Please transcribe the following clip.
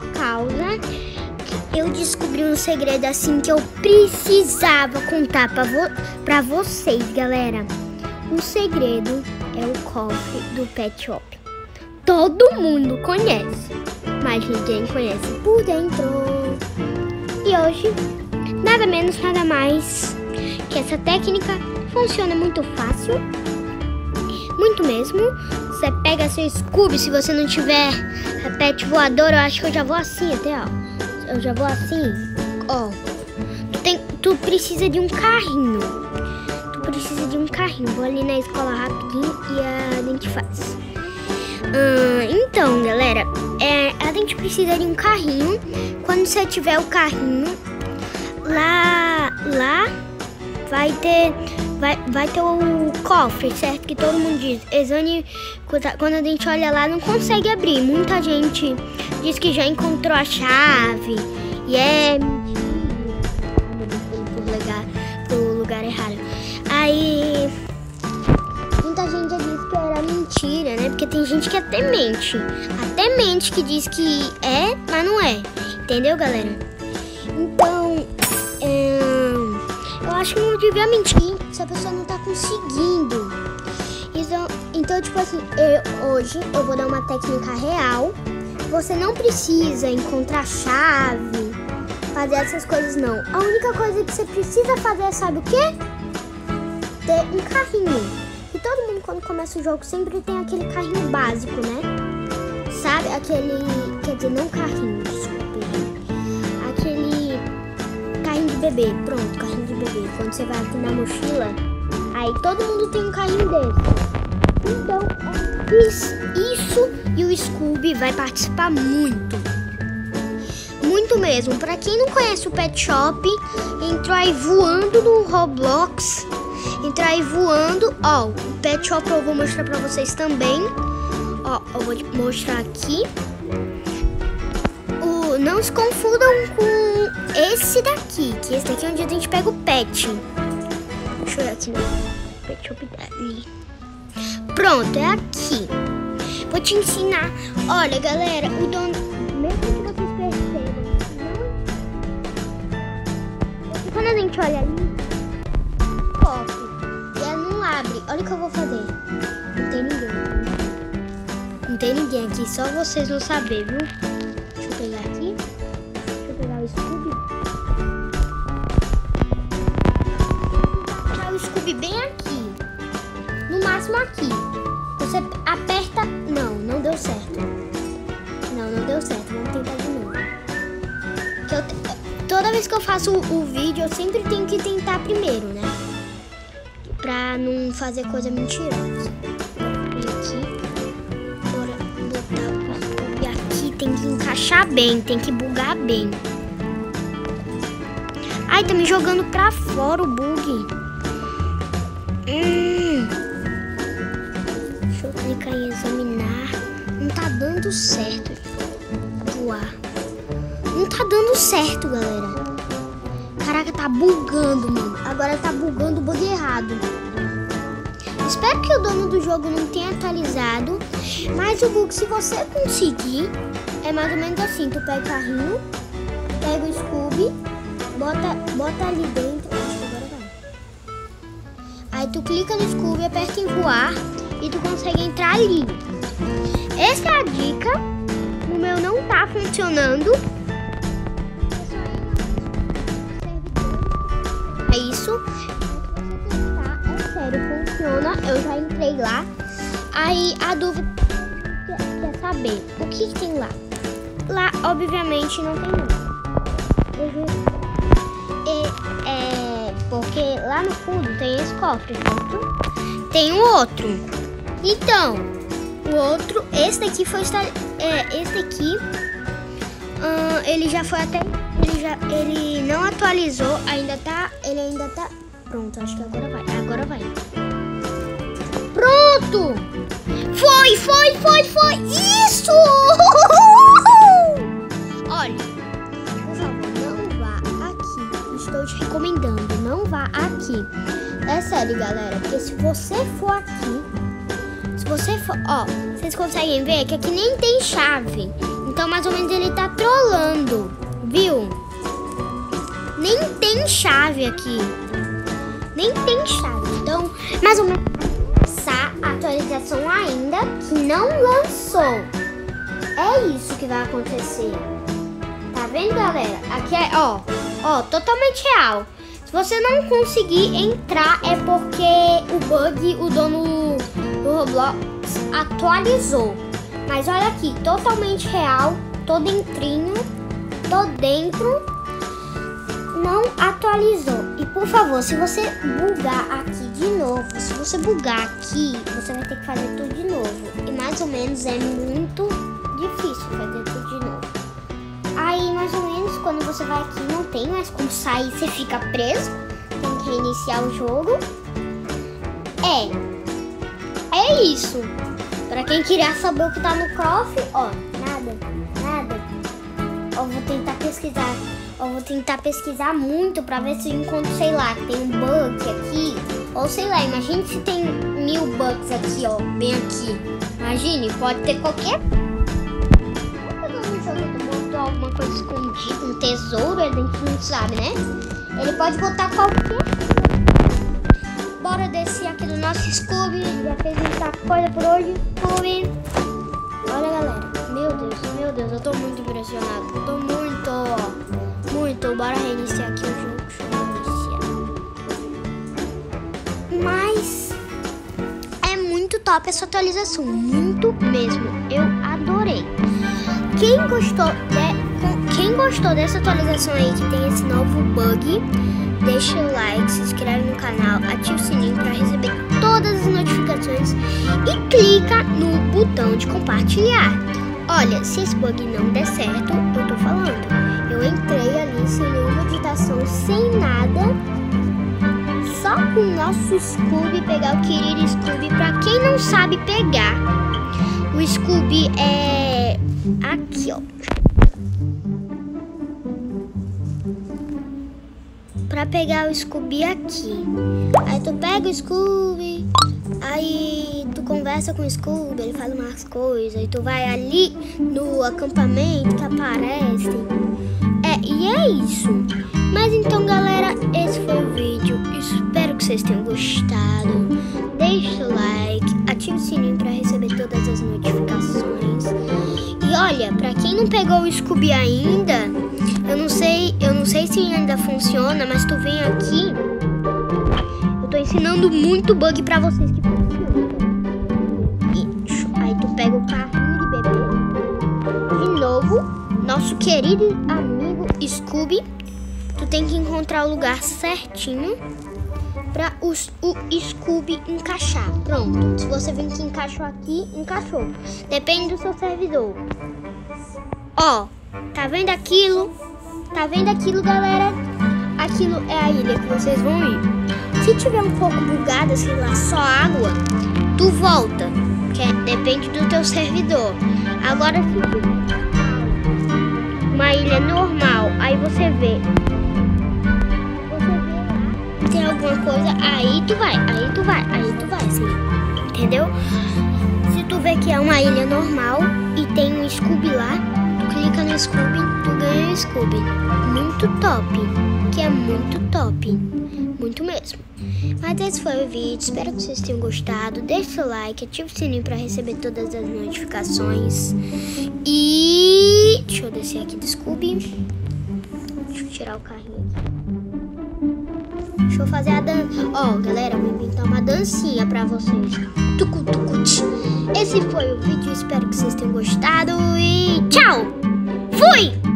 causa que eu descobri um segredo assim que eu precisava contar pra vocês, galera. O segredo é o cofre do Pet Shop. Todo mundo conhece, mas ninguém conhece por dentro. E hoje, nada menos, nada mais que essa técnica funciona muito fácil. Muito mesmo. Você pega seu Scooby, se você não tiver a pet voador, eu acho que eu já vou assim até, ó. Eu já vou assim, ó. Tu precisa de um carrinho. Vou ali na escola rapidinho e a gente faz. Então, galera, a gente precisa de um carrinho. Quando você tiver o carrinho, lá vai ter o cofre, certo? Que todo mundo diz. Exane, quando a gente olha lá, não consegue abrir. Muita gente diz que já encontrou a chave. E é mentira. Pro lugar errado. Aí, muita gente já disse que era mentira, né? Porque tem gente que até mente. Até mente que diz que é, mas não é. Entendeu, galera? Então, eu acho que não devia mentir se a pessoa não tá conseguindo. Então tipo assim, hoje eu vou dar uma técnica real. Você não precisa encontrar chave, fazer essas coisas não. A única coisa que você precisa fazer, sabe o quê? Ter um carrinho. E todo mundo quando começa o jogo sempre tem aquele carrinho básico, né? Sabe? Quer dizer, não carrinho, desculpe. Aquele carrinho de bebê, pronto, carrinho de bebê. Quando você vai aqui na mochila, aí todo mundo tem um carrinho desse. Então, isso e o Scooby vai participar muito. Muito mesmo. Pra quem não conhece o Pet Shop, entrou aí voando no Roblox. Entra aí voando. Ó, o Pet Shop eu vou mostrar pra vocês também. Ó, eu vou mostrar aqui. Não se confundam com esse daqui, que esse daqui é onde a gente pega o pet. Deixa eu ver aqui, né? Pet Shop ali. Pronto, é aqui. Vou te ensinar. Olha, galera, o dono, mesmo que vocês percebam, quando a gente olha ali, cofre, e ela não abre. Olha o que eu vou fazer. Não tem ninguém. Não tem ninguém aqui, só vocês vão saber, viu? Deixa eu pegar aqui. Deixa eu pegar o Scooby. Vou pegar o Scooby bem aqui. No máximo aqui. Você aperta... Não deu certo. Não deu certo. Vamos tentar de novo. Toda vez que eu faço o vídeo, eu sempre tenho que tentar primeiro, né? Pra não fazer coisa mentirosa. E aqui. Bora botar o Scooby aqui. Tem que encaixar bem. Tem que bugar bem. Ai, tá me jogando pra fora o bug. Deixa eu clicar em examinar. Não tá dando certo voar. Não tá dando certo, galera. Caraca, tá bugando, mano. Agora tá bugando o bug errado. Espero que o dono do jogo não tenha atualizado. Mas o bug, se você conseguir, é mais ou menos assim. Tu pega o carrinho, pega o Scooby, bota ali dentro. Acho que agora vai. Aí tu clica no Scooby, aperta em voar e tu consegue entrar ali. Essa é a dica. O meu não tá funcionando. É isso. É sério, funciona. Eu já entrei lá. Aí a dúvida quer saber o que tem lá. Lá, obviamente, não tem nada. Porque lá no fundo tem esse cofre, certo? Tem um outro. Então, o outro, esse daqui foi esse daqui, ele já foi até, ele não atualizou, ele ainda tá, pronto, acho que agora vai. Pronto! Foi, isso! Olha, por favor, não vá aqui, estou te recomendando, não vá aqui. É sério, galera, porque se você for aqui, ó, vocês conseguem ver que aqui nem tem chave. Então, mais ou menos, ele tá trolando, viu? Nem tem chave aqui. Nem tem chave. Então, mais ou menos, essa atualização ainda que não lançou. É isso que vai acontecer. Tá vendo, galera? Aqui é, ó, totalmente real. Se você não conseguir entrar, é porque o bug, o dono do Roblox atualizou. Mas olha aqui, totalmente real. Tô dentrinho. Tô dentro. Não atualizou. E por favor, se você bugar aqui de novo, se você bugar aqui, você vai ter que fazer tudo de novo. E mais ou menos é muito difícil fazer tudo de novo. Aí, mais ou menos, quando você vai aqui, não tem mais como sair, você fica preso. Tem que reiniciar o jogo. É isso. Pra quem queria saber o que tá no cofre, ó, nada. Eu vou tentar pesquisar muito pra ver se eu encontro, sei lá, tem um bug aqui. Ou sei lá, imagine se tem 1000 bugs aqui, ó, bem aqui. Imagine, pode ter qualquer... alguma coisa escondida, um tesouro, a gente não sabe, né? Ele pode botar qualquer coisa. Bora descer aqui do nosso Scooby. Já fez muita coisa por hoje, Scooby. Olha, galera. Meu Deus, eu tô muito impressionado. Eu tô muito. Bora reiniciar aqui o jogo. Deixa eu reiniciar. Mas é muito top essa atualização. Muito mesmo. Eu adorei. Quem gostou dessa atualização aí, que tem esse novo bug, deixa o like, se inscreve no canal, ativa o sininho para receber todas as notificações e clica no botão de compartilhar. Olha, se esse bug não der certo, eu tô falando, eu entrei ali sem nenhuma digitação, sem nada, só com o nosso Scooby, pegar o querido Scooby. Pra quem não sabe pegar, o Scooby é aqui, ó. Pra pegar o Scooby aqui. Aí tu pega o Scooby, aí tu conversa com o Scooby, ele fala umas coisas, aí tu vai ali no acampamento que aparece. E é isso. Mas então, galera, esse foi o vídeo. Espero que vocês tenham gostado. Deixa o like, ativa o sininho pra receber todas as notificações. E olha, pra quem não pegou o Scooby ainda, eu não sei se ainda funciona, mas tu vem aqui, eu tô ensinando muito bug pra vocês que funciona. Aí tu pega o carrinho de bebê, de novo, nosso querido amigo Scooby. Tu tem que encontrar o lugar certinho pra o Scooby encaixar. Pronto, se você vir que encaixou aqui, encaixou. Depende do seu servidor. Ó, tá vendo aquilo? Tá vendo aquilo, galera? Aquilo é a ilha que vocês vão ir. Se tiver um pouco bugada, sei lá, só água, tu volta, que depende do teu servidor. Agora, se tiver uma ilha normal, aí você vê lá, tem alguma coisa, aí tu vai, assim, entendeu? Se tu vê que é uma ilha normal e tem um Scooby lá, tu clica no Scooby, tu ganha o Scooby. Muito top, que é muito top, muito mesmo. Mas esse foi o vídeo, espero que vocês tenham gostado. Deixa o seu like, ativa o sininho para receber todas as notificações. E deixa eu descer aqui do Scooby. Deixa eu tirar o carrinho aqui. Deixa eu fazer a dança. Ó, galera, eu vou inventar uma dancinha pra vocês. Tucu-tucu-tch. Esse foi o vídeo, espero que vocês tenham gostado. E tchau! Fui!